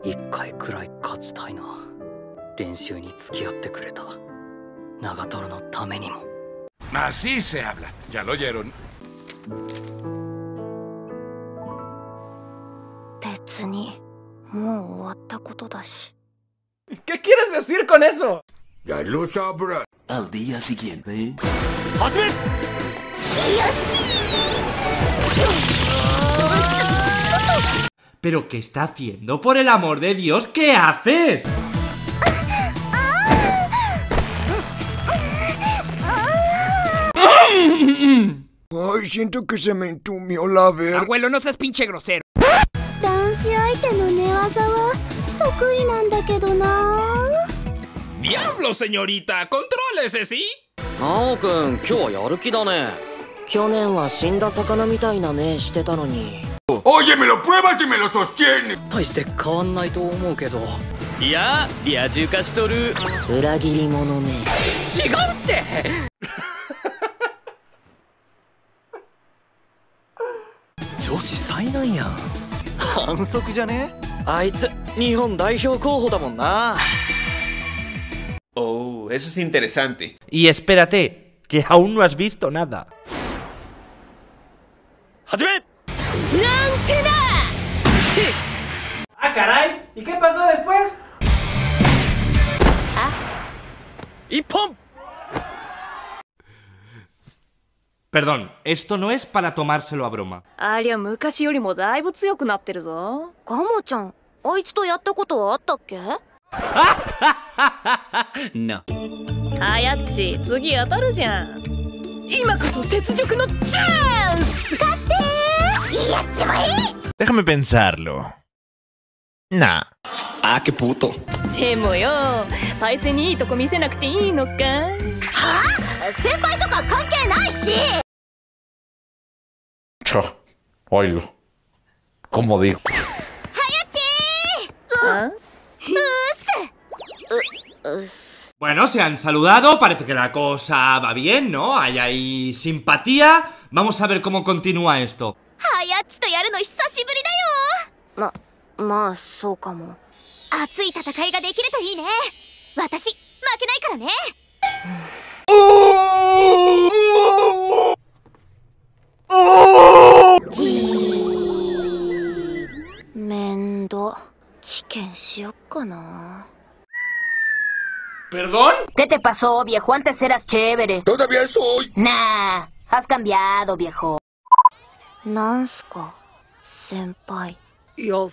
一回くらい勝ちたいな。練習に付き合ってくれた長瀞のためにも。 Así se habla. Ya lo oyeron. 別にもう終わったことだし。 ¿Qué quieres decir con eso? Ya lo sabrás. Al día siguiente. ¡Hajime! ¿Pero qué está haciendo? ¡Por el amor de Dios! ¿Qué haces? Ay, siento que se me entumió la verga. Abuelo, no seas pinche grosero. 男子相手の寝技は得意なんだけどな。 ¡Diablo, señorita! ¡Contrólese, sí! 青くん、今日はやる気だね。去年は死んだ魚みたいな目してたのに。 Oye, me lo pruebas y me lo sostienes. 大して変わんないと思うけど。 いや、リア充化しとる。 裏切り者め。違うって。 女子災難やん。反則じゃね？ あいつ日本代表候補だもんな。 Oh, eso es interesante. Y espérate, que aún no has visto nada. ¡Hajime! ¡Ah, caray! ¿Y qué pasó después? ¡Ippon! Perdón, esto no es para tomárselo a broma. ありゃ昔よりもだいぶ強くなってるぞ。 ガモちゃん、あいつとやったことはあったっけ？ No. はやっち、次当たるじゃん。今こそ雪辱のチャンス。 勝ってやっちまえ。 Déjame pensarlo. Nah. Ah, qué puto. でもよ、パイセンにいいとこ見せなくていいのか。 はあ？先輩とか関係ないし。 Cha, oílo. ¿Cómo digo? Bueno, se han saludado, parece que la cosa va bien, ¿no? Hay ahí simpatía. Vamos a ver cómo continúa esto. はやっちとやるの久しぶりだよ。まあそうかも。熱い戦いができるといいね。私負けないからね。面倒。棄権しよっかな。 ¿Perdón? ¿Qué te pasó, viejo? Antes eras chévere. Todavía soy. Nah, has cambiado, viejo. なんすか、先輩。 いや、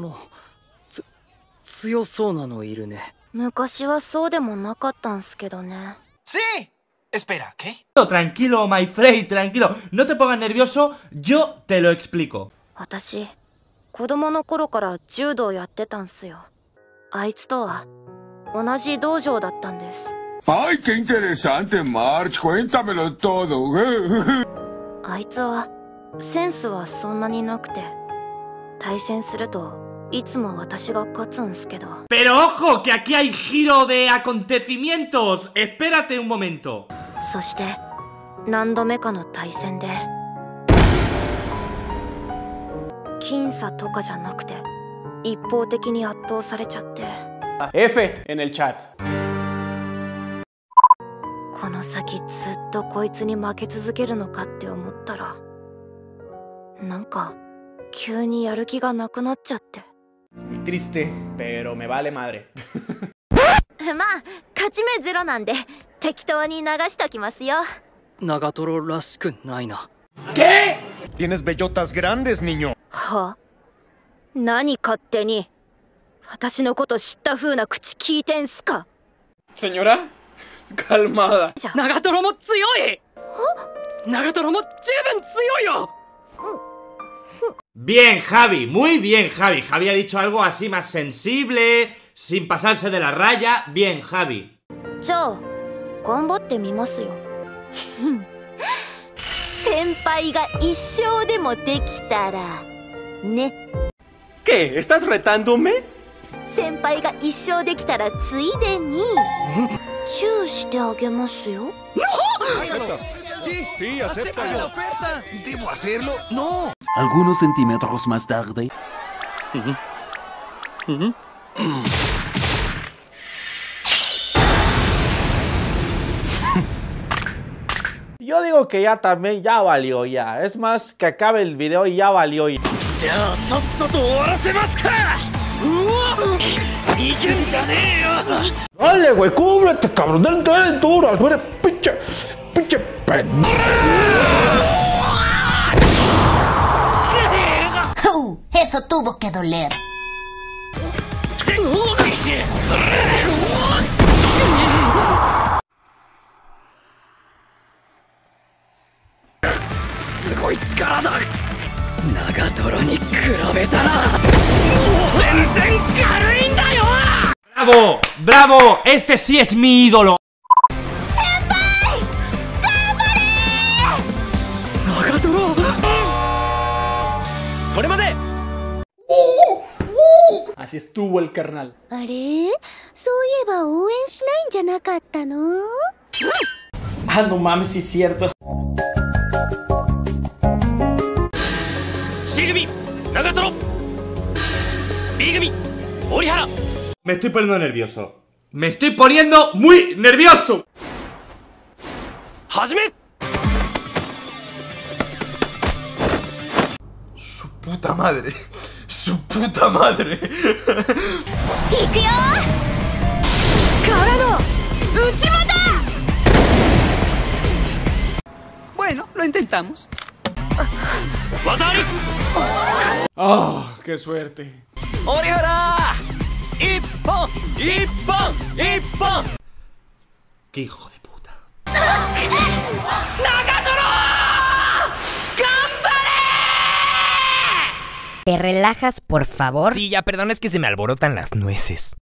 強そうなのいるね。 昔はそうでもなかったんすけどね。 Sí. Espera, ¿qué? Tranquilo, my friend, tranquilo. No te pongas nervioso, yo te lo explico. 私、子供の頃から柔道やってたんすよ。あいつとは同じ道場だったんです。 Ay, qué interesante, March. Cuéntamelo todo. あいつはセンスはそんなになくて、対戦するといつも私が勝つんすけど。 Pero ojo, que aquí hay giro de acontecimientos. Espérate un momento. そして何度目かの対戦で僅差とかじゃなくて一方的に圧倒されちゃって。 F en el chat. この先ずっとこいつに負け続けるのかって思ったら、なんか急にやる気がなくなっちゃって。 Muy triste, pero me vale madre. まあ勝ち目ゼロなんで適当に流しときますよ。 長瀞らしくないな。 ¿Qué? Tienes bellotas grandes, niño. は？何勝手に私のこと知った風な口聞いてんすか。 Señora, calmada. 長瀞も強い。長瀞も十分強いよ。 Bien, Javi, muy bien, Javi. Javi ha dicho algo así más sensible, sin pasarse de la raya. Bien, Javi. じゃあ頑張ってみますよ。先輩が一生でもできたらね。 ¿Qué? ¿Estás retándome? 先輩が一生できたらついでにチューしてあげますよ。 Sí, acepta la oferta. ¿Debo hacerlo? No. Algunos centímetros más tarde. Yo digo que ya también, ya valió ya. Es más, que acabe el video y ya valió ya. Dale, güey, cúbrete, cabrón. Dale duro. Tú eres pinche Eso tuvo que doler. ¡Bravo! ¡Bravo! ¡Este sí es mi ídolo! Así estuvo el carnal. Ah, no mames, sí es cierto. Me estoy poniendo nervioso. Me estoy poniendo muy nervioso. Su puta madre. Su puta madre. Bueno, lo intentamos. ¡Oh, qué suerte! ¡Orihara! ¡Ippon! ¡Ippon! ¡Ippon! ¡Qué hijo de puta! ¿Te relajas, por favor? Sí, ya, perdón, es que se me alborotan las nueces.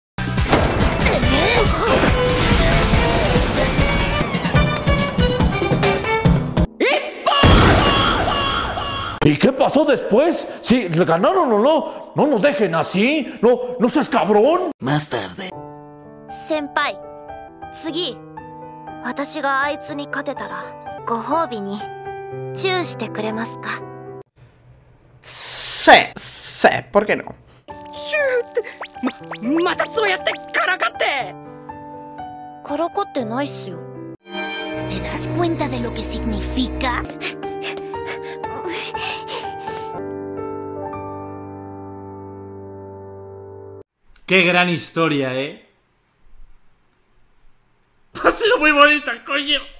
¿Y qué pasó después? ¿Sí, le ganaron o no? No nos dejen así. No seas cabrón. Más tarde. 先輩、次私があいつに勝てたらご褒美にチューしてくれますか？ Sí, ¿por qué no? またそうやってからかってからかってないっすよ。 ¿Te das cuenta de lo que significa? ¡Qué gran historia, eh! Ha sido muy bonita, coño.